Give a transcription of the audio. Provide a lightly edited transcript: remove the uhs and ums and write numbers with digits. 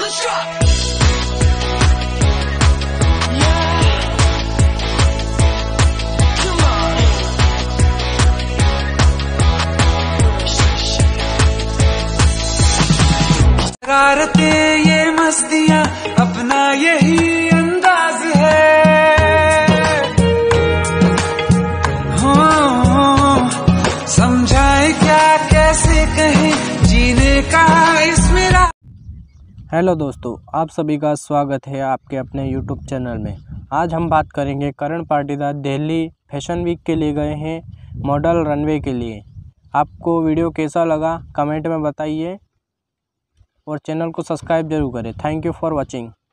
शरारतें ये मस्तियाँ अपना यही अंदाज है। हो समझाए क्या कैसे कहें जीने का इसमें। हेलो दोस्तों, आप सभी का स्वागत है आपके अपने यूट्यूब चैनल में। आज हम बात करेंगे करण पाटीदार दिल्ली फैशन वीक के लिए गए हैं मॉडल रनवे के लिए। आपको वीडियो कैसा लगा कमेंट में बताइए और चैनल को सब्सक्राइब जरूर करें। Thank you for watching.